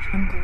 uncle.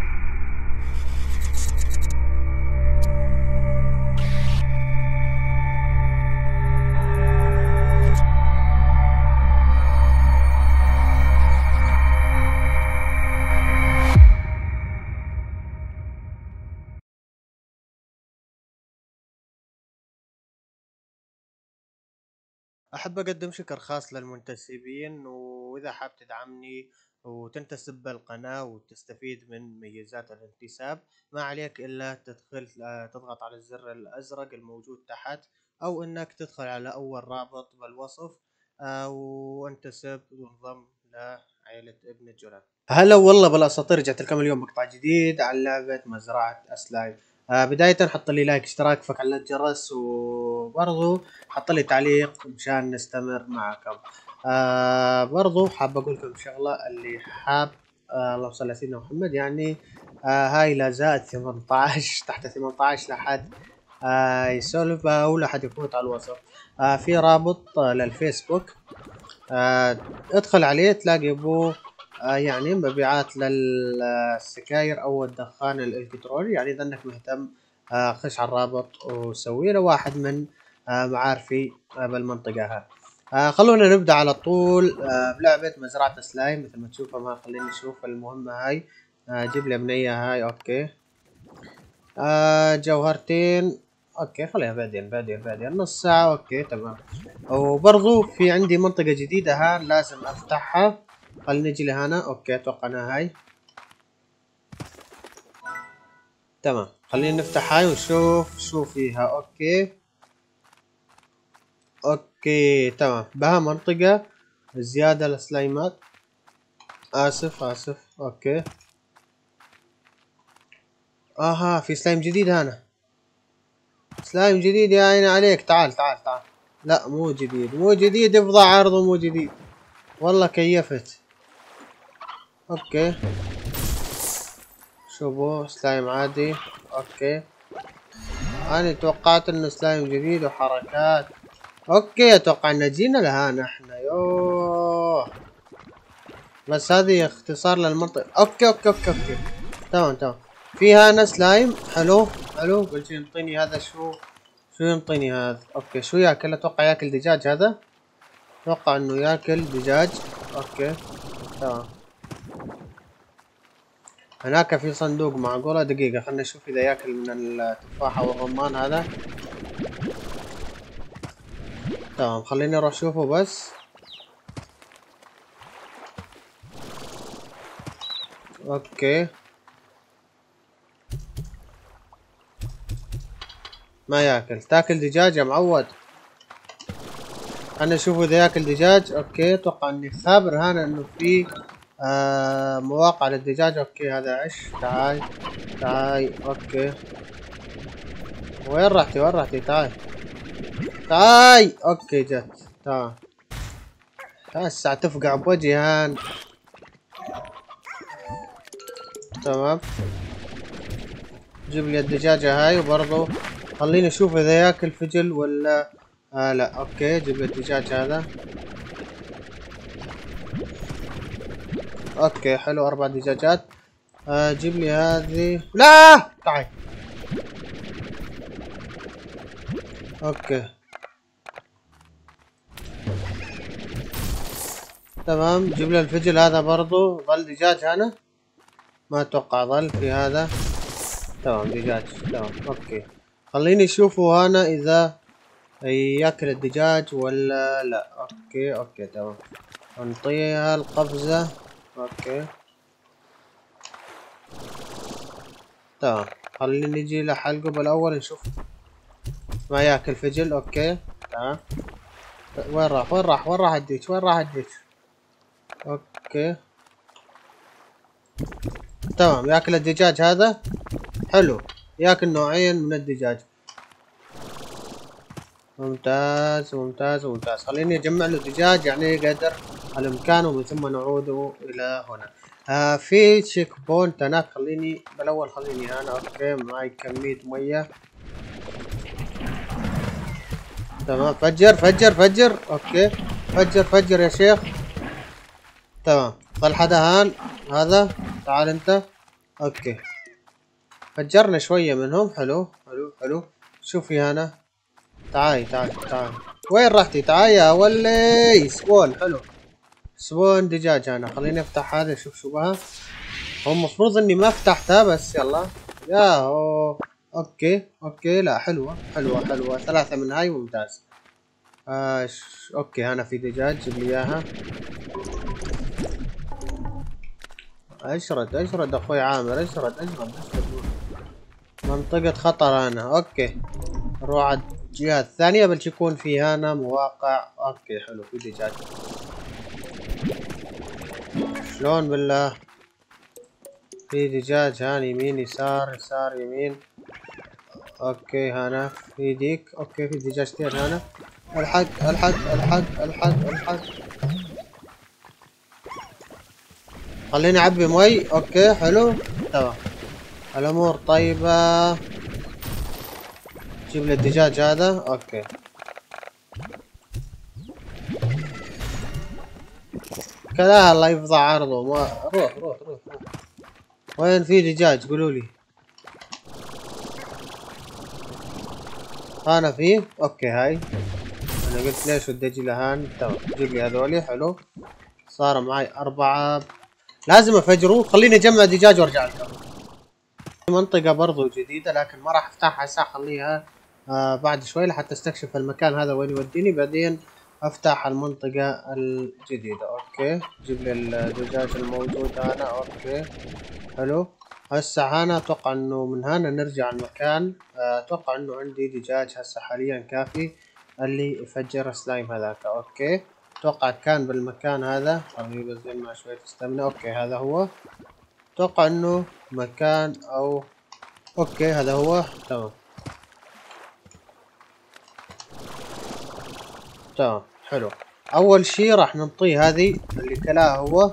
أحب أقدم شكر خاص للمنتسبين، وإذا حاب تدعمني وتنتسب بالقناة وتستفيد من ميزات الانتساب، ما عليك إلا تدخل تضغط على الزر الأزرق الموجود تحت، أو إنك تدخل على أول رابط بالوصف وانتسب وانضم لعائلة ابن جولان. هلا والله بالأساطير، رجعت لكم اليوم مقطع جديد عن لعبة مزرعة أسلايم. بداية حط لي لايك، اشتراك، فعل الجرس، وبرضو حط لي تعليق مشان نستمر معكم. برضو حاب اقول لكم شغله، اللي حاب اللهم صل على سيدنا محمد، يعني هاي لا زائد 18 تحت 18 لحد يسولف بها ولا حد يفوت على الوصف. في رابط للفيسبوك، ادخل عليه تلاقي ابوه يعني مبيعات للسكاير او الدخان الالكتروني. يعني اذا انك مهتم خش على الرابط وسوي له واحد من معارفي بالمنطقة هاي. خلونا نبدأ على طول بلعبة مزرعة سلايم. مثل ما تشوفوا، ما خليني اشوف المهمة هاي. جيب لي بنية هاي. اوكي. جوهرتين. اوكي خليها بعدين نص ساعة. اوكي تمام. وبرضو في عندي منطقة جديدة هان لازم افتحها. خلينا نجي لهنا. اوكي اتوقع انها هاي. تمام، خلينا نفتح هاي ونشوف شو فيها. اوكي تمام، بها منطقة زيادة للسلايمات. اسف. اوكي. اها، في سلايم جديد هنا. سلايم جديد يا عيني عليك. تعال. لا مو جديد افضى عرضه مو جديد. والله كيفت. اوكي شوفوا سلايم عادي. اوكي، انا توقعت انه سلايم جديد وحركات. اوكي اتوقع ان جينا لها نحن. يوه، بس هذه اختصار للمنطقة. اوكي. تمام. في هنا سلايم حلو. قلت ينطيني هذا. شو ينطيني هذا؟ اوكي، شو ياكل؟ اتوقع ياكل دجاج. هذا اتوقع انه ياكل دجاج. اوكي تمام. هناك في صندوق. معقولة؟ دقيقة خلنا نشوف اذا ياكل من التفاحة والرمان هذا. تمام، خليني اروح اشوفه بس. اوكي، ما ياكل. تاكل دجاج يا معود؟ خلنا نشوف اذا ياكل دجاج. اوكي، اتوقع اني خابر هنا انه في مواقع للدجاج. اوكي هذا عش. تعال. اوكي، وين رحتي؟ تعال. اوكي جت. تمام، هسه تفقع بوجهي هان. تمام، جيب لي الدجاجة هاي. وبرضو خليني اشوف اذا ياكل فجل ولا لا. اوكي، جيب لي الدجاج هذا. اوكي حلو، 4 دجاجات. جيب لي هذه. لا تعال. اوكي تمام، جيب لي الفجل هذا. برضو ظل دجاج هنا؟ ما اتوقع ظل في هذا. تمام دجاج. تمام اوكي، خليني اشوفه هنا اذا ياكل الدجاج ولا لا. اوكي تمام، نعطيها القفزة. اوكي تمام، خلينا نجي لحلقه بالاول نشوف ما ياكل فجل. اوكي تمام. وين راح الديك؟ اوكي تمام، ياكل الدجاج هذا. حلو، ياكل نوعين من الدجاج. ممتاز. خليني اجمع له دجاج يعني قدر الامكان، ومن ثم نعود الى هنا. في تشيك بوينت هناك. خليني هنا. اوكي، معي كمية مية. تمام، فجر. اوكي فجر يا شيخ. تمام، ظل حدا هان. هذا تعال انت. اوكي فجرنا شوية منهم. حلو حلو حلو. شوفي هنا، تعاي تعاي تعاي. وين رحتي؟ تعاي يا ولي. سبون. حلو سبون دجاج. انا خليني افتح هذا اشوف شو بها. هو المفروض اني ما فتحتها بس يلا. يا هو. اوكي اوكي. لا حلوة حلوة حلوة. 3 من هاي ممتاز. اوكي هنا في دجاج، جيب لي اياها. اشرد اشرد اخوي عامر، اشرد اشرد اشرد. منطقة خطر هنا. اوكي نروح على الجهة الثانية بل يكون في هنا مواقع. اوكي حلو في دجاج. شلون بالله؟ في دجاج هان يمين يسار يسار يمين. اوكي هنا في ديك. اوكي في دجاجتين هنا. الحق الحق الحق الحق الحق. خليني اعبي مي. اوكي حلو تمام. الامور طيبة. جيب لي الدجاج هذا. اوكي كذا الله يفضح عرضه. ما روح روح روح روح. وين في دجاج قولوا لي. انا فيه. اوكي هاي انا قلت ليش ودي اجي لهان. تمام جيب لي هذولي. حلو صار معي 4. لازم افجره. خليني اجمع دجاج وارجع لكم. منطقة برضو جديدة لكن ما راح افتحها هسه. خليها بعد شوي لحتى استكشف المكان هذا وين يوديني. بعدين افتح المنطقة الجديدة. اوكي جيب لي الدجاج الموجود هنا. اوكي حلو. هسه هنا اتوقع انه من هنا نرجع المكان. اتوقع انه عندي دجاج هسه حاليا كافي اللي يفجر سلايم هذاك. اوكي اتوقع كان بالمكان هذا. خليني بس مع شوية استمنى. اوكي هذا هو. اتوقع انه مكان او اوكي هذا هو. تمام تمام حلو. اول شي راح ننطيه هذه اللي كلاها هو.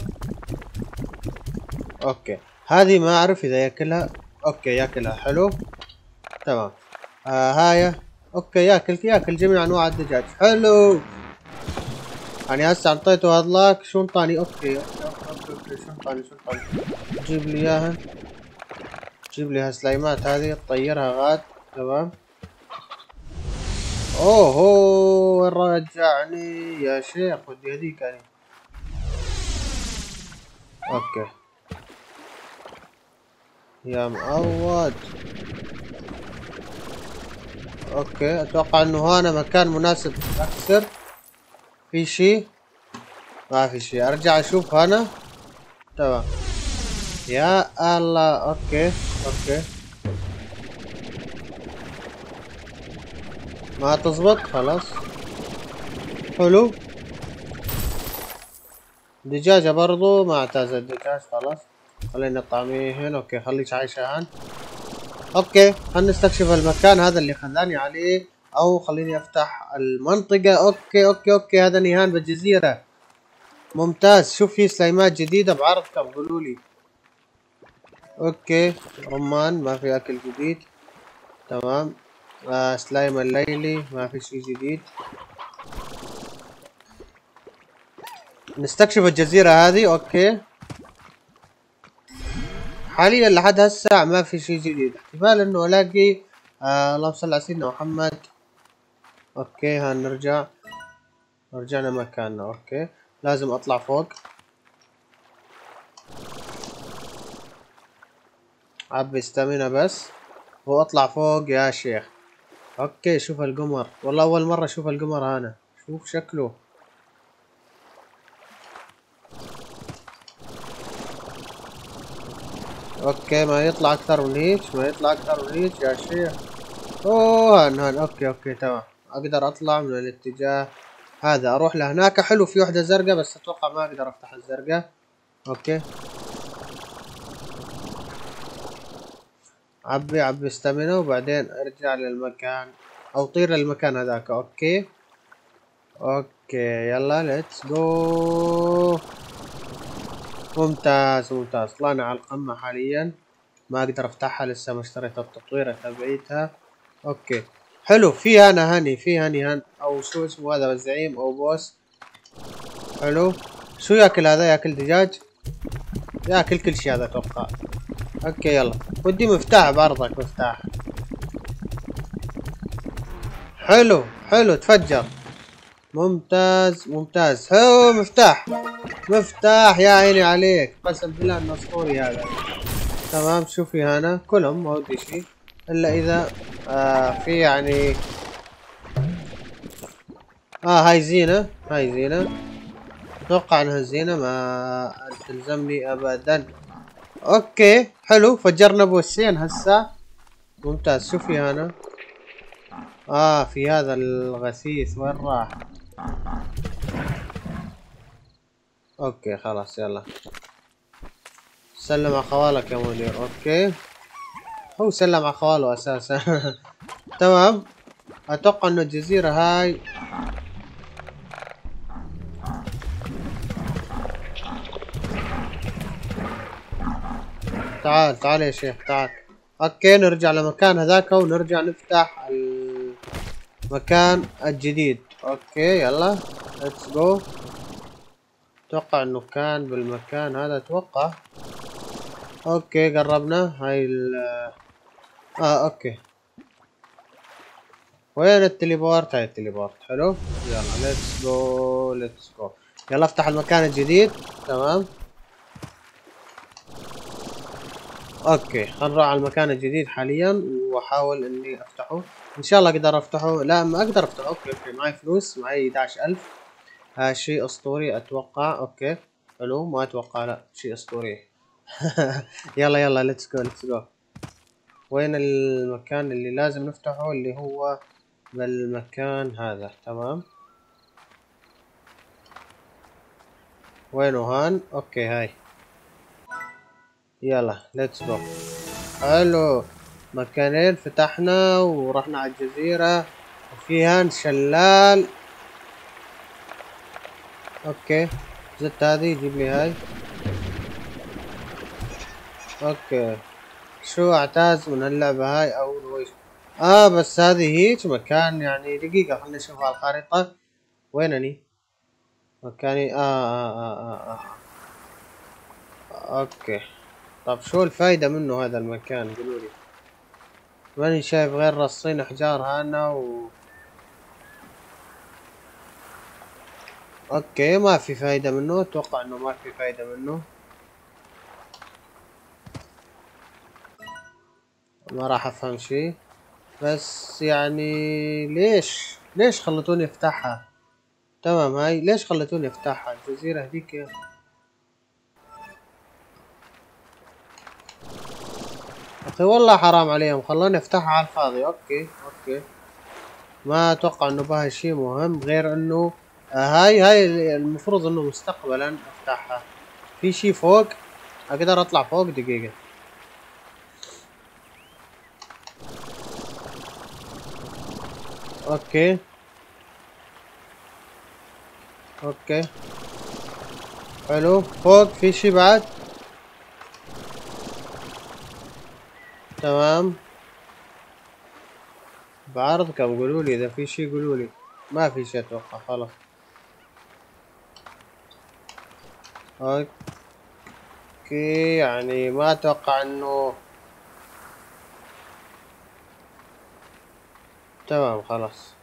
اوكي هذه ما اعرف اذا ياكلها. اوكي ياكلها. حلو تمام. هاي اوكي ياكل جميع انواع الدجاج. حلو. يعني هسه اعطيته هذلاك شو انطاني. اوكي اوكي شو انطاني شو انطاني. جيب لي اياها. جيب لي هالسلايمات هذه تطيرها غاد. تمام. اوه وين رجعني يا شيخ. ودي هذيك يعني. اوكي يا معود. اوكي اتوقع انه هنا مكان مناسب اكثر. في شي؟ ما في شي. ارجع اشوف هنا. تمام يا الله. اوكي اوكي ما تزبط خلاص. حلو دجاجة برضو ما اعتاز الدجاج. خلاص خلينا طعميه هنا. اوكي خليك عايشة هان. اوكي خلينا نستكشف المكان هذا اللي خلاني عليه. او خليني افتح المنطقة. اوكي اوكي اوكي هذا نيهان بالجزيرة. ممتاز. شوف في سلايمات جديدة بعرض كم قولولي. اوكي رمان ما في اكل جديد. تمام. سلايم الليلي ما في شي جديد. نستكشف الجزيرة هذه. اوكي حاليا لحد هالساعة ما في شي جديد. احتمال انه الاقي اللهم صل على سيدنا محمد. اوكي هنرجع. رجعنا مكاننا. اوكي لازم اطلع فوق. عبي استامينا بس واطلع فوق يا شيخ. اوكي شوف القمر. والله اول مرة اشوف القمر هنا. شوف شكله. اوكي ما يطلع اكثر من هيك. ما يطلع اكثر من هيك يا شيخ. اوه هان. اوكي اوكي تمام. اقدر اطلع من الاتجاه هذا اروح لهناك. حلو في وحدة زرقاء بس اتوقع ما اقدر افتح الزرقاء. اوكي عبي استامينا وبعدين ارجع للمكان او طير للمكان هذاك. اوكي اوكي يلا ليتس جو. ممتاز ممتاز. طلعنا على القمة حاليا. ما اقدر افتحها لسه ما اشتريت التطويرة تبعيتها. اوكي حلو. في هنا هني في هني هن او شو اسمه هذا الزعيم او بوس. حلو. شو ياكل هذا؟ ياكل دجاج. ياكل كل شيء هذا اتوقع. اوكي يلا، ودي مفتاح بعرضك مفتاح. حلو حلو، تفجر. ممتاز ممتاز، حلو مفتاح. مفتاح يا عيني عليك، قسم بالله انه اسطوري هذا. تمام، شوفي هنا كلهم ما ودي شيء الا اذا في يعني هاي زينة، هاي زينة. اتوقع انها زينة ما تلزمني ابدا. اوكي حلو، فجرنا بوسين هسه. ممتاز، شوفي هنا. في هذا الغثيث وين راح؟ اوكي خلاص يلا، سلم على خوالك يا مدير. اوكي، هو سلم على خواله اساسا. تمام، اتوقع انه الجزيرة هاي. تعال تعال يا شيخ تعال. اوكي، نرجع لمكان هذاك ونرجع نفتح المكان الجديد. اوكي يلا، ليتس جو. اتوقع انه كان بالمكان هذا اتوقع. اوكي قربنا. هاي اوكي، وين التليبورت؟ هاي التليبورت. حلو يلا، ليتس جو ليتس جو. يلا افتح المكان الجديد. تمام، اوكي خلينا نروح على المكان الجديد حاليا واحاول اني افتحه. ان شاء الله اقدر افتحه. لا ما اقدر افتحه. اوكي معي فلوس، معي 11000. شيء اسطوري اتوقع. اوكي حلو، ما اتوقع، لا شيء اسطوري. يلا يلا، ليتس جو ليتس جو. وين المكان اللي لازم نفتحه؟ اللي هو بالمكان هذا. تمام، وينه هان؟ اوكي هاي. يلا ليتس جو. حلو، مكانين فتحنا ورحنا على الجزيرة وفيها شلال. اوكي زدت هذه، جيب لي هاي. اوكي، شو اعتاز من هاللعبة هاي او ويش؟ بس هذه هيك مكان يعني. دقيقة خلنا نشوف على الخريطة. وينني؟ مكاني اوكي. طب شو الفايدة منه هذا المكان؟ قولولي. ماني شايف غير رصين احجار هنا اوكي ما في فايدة منه. اتوقع انه ما في فايدة منه. ما راح افهم شيء. بس يعني ليش خلتوني افتحها؟ تمام، هاي ليش خلتوني افتحها؟ الجزيرة هذيك يا اخي، والله حرام عليهم، خلوني افتحها على الفاضي. اوكي اوكي، ما اتوقع انه بها شيء مهم غير انه هاي المفروض انه مستقبلا افتحها. في شيء فوق؟ اقدر اطلع فوق؟ دقيقة. اوكي اوكي حلو، فوق في شيء بعد؟ تمام، بعرضكم قولوا لي اذا في شيء، قولوا لي. ما في شيء اتوقع، خلاص. اوكي يعني ما اتوقع انه. تمام خلاص.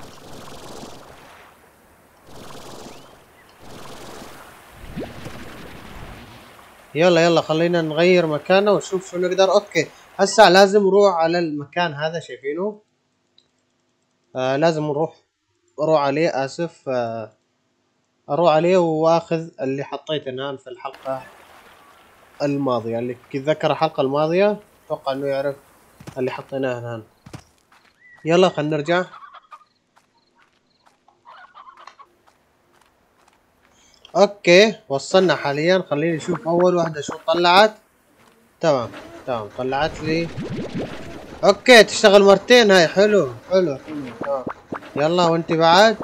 يلا يلا، خلينا نغير مكاننا ونشوف شو نقدر. اوكي هسا لازم نروح على المكان هذا، شايفينه؟ لازم اروح عليه. اسف. اروح عليه واخذ اللي حطيته الان في الحلقة الماضية. اللي يتذكر الحلقة الماضية اتوقع انه يعرف اللي حطيناه الان. يلا خلينا نرجع. اوكي وصلنا حاليا. خليني نشوف اول واحدة شو طلعت. تمام تمام، طلعت لي. اوكي تشتغل مرتين هاي. حلو حلو حلو. تمام، يلا وانت بعد.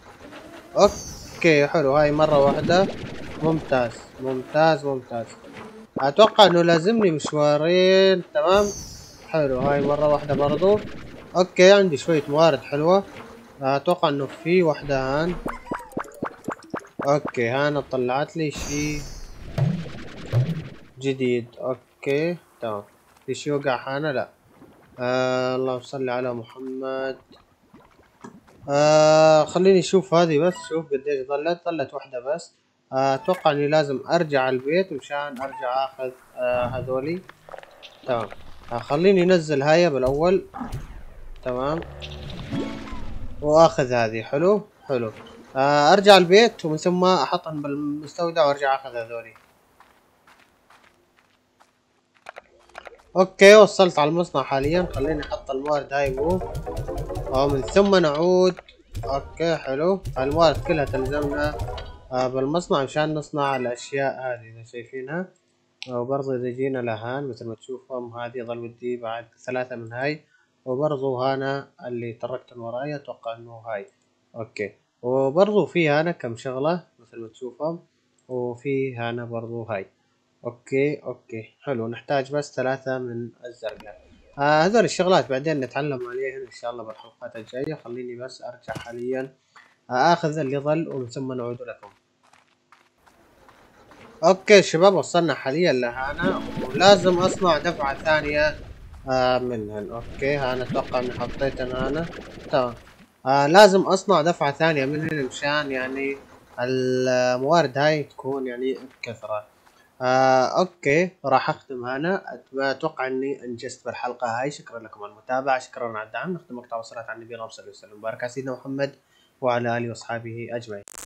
اوكي حلو، هاي مرة واحدة. ممتاز ممتاز ممتاز. اتوقع انه لازمني مشوارين. تمام حلو، هاي مرة واحدة برضو. اوكي عندي شوية موارد حلوة. اتوقع انه في واحدة هان. اوكي هانا طلعت لي شي جديد. اوكي تمام. في شي وقع هنا؟ لا. اللهم صل على محمد. خليني اشوف هذه بس، شوف قديش ظلت واحدة بس. اتوقع اني لازم ارجع البيت مشان ارجع اخذ هذولي. تمام. خليني انزل هاي بالاول. تمام. واخذ هذه. حلو حلو. ارجع البيت ومن ثم احطهم بالمستودع وارجع اخذ هذولي. اوكي وصلت على المصنع حاليا. خليني احط الموارد هاي ومن ثم نعود. اوكي حلو. الموارد كلها تلزمنا بالمصنع مشان نصنع الاشياء هذه اذا شايفينها. وبرضه اذا جينا لهان مثل ما تشوفهم هذه ظل ودي بعد 3 من هاي. وبرضه هنا اللي تركتهم وراي اتوقع انه هاي. اوكي. وبرضه في هنا كم شغلة مثل ما تشوفهم. وفي هنا برضه هاي. اوكي اوكي حلو. نحتاج بس 3 من الزرقاء. هذول الشغلات بعدين نتعلم عليهن ان شاء الله بالحلقات الجاية. خليني بس ارجع حاليا اخذ اللي ظل ومن ثم نعود لكم. اوكي شباب وصلنا حاليا لهنا ولازم اصنع دفعة ثانية منهن. اوكي هنا اتوقع اني حطيتن هنا. تمام. لازم اصنع دفعة ثانية منهن مشان يعني الموارد هاي تكون يعني بكثرة. اوكي راح اختم هنا. اتوقع اني انجزت بالحلقة هاي. شكرا لكم على المتابعة، شكرا على الدعم. نختم مقطع وصلت عن النبي صلى الله عليه وسلم. بارك على سيدنا محمد وعلى اله واصحابه اجمعين.